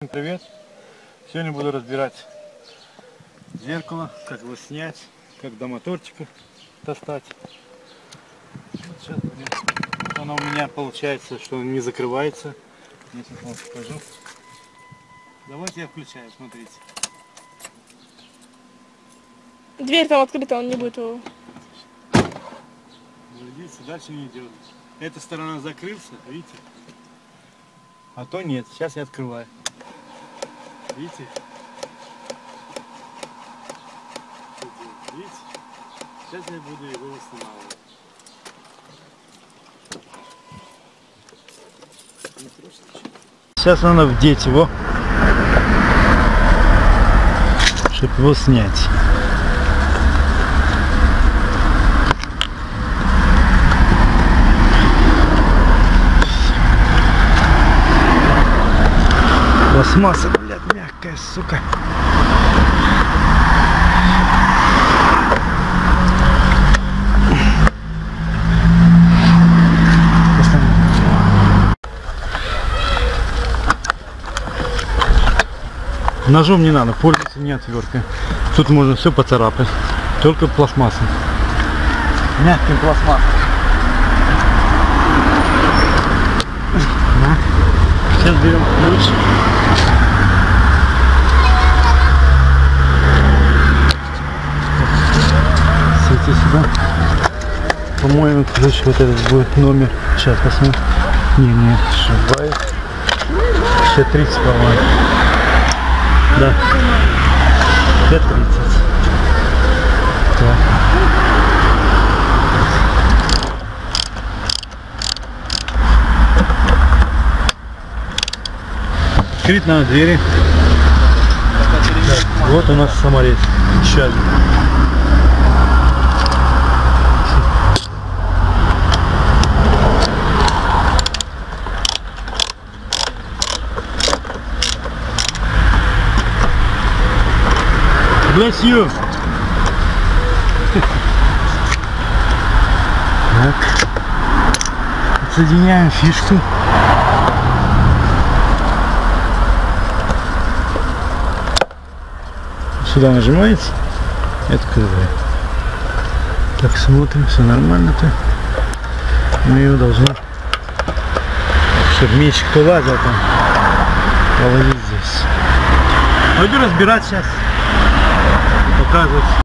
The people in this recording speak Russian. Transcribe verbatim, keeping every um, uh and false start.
Всем привет! Сегодня буду разбирать зеркало, как его снять, как до моторчика достать. Вот сейчас будем. Вот оно у меня получается, что он не закрывается. Я сейчас вам покажу. Давайте я включаю, смотрите. Дверь там открыта, он не будет его. Видите, дальше не идет. Эта сторона закрылся, видите? А то нет. Сейчас я открываю. Видите? Видите? Сейчас я буду его восстанавливать. Сейчас надо вдеть его, чтобы его снять. Пластмасса, блядь, мягкая, сука. Ножом не надо, пользоваться не отверткой. Тут можно все поцарапать. Только пластмассой. Мягким пластмассой. Сейчас берем ключ. Свети сюда. По-моему, ключ вот этот будет номер. Сейчас посмотрим. Не, не, ошибаюсь. Еще тридцать, по-моему. Да. пять тридцать. Так. Открыть надо двери. Так, вот у нас саморез. Еще один. Bless you. Так. Отсоединяем фишку. Сюда нажимаете и открываем. Так, смотрим, все нормально-то. Мы ее должны, чтобы мячик вылазил там, положить здесь. Пойду разбирать сейчас, показывать.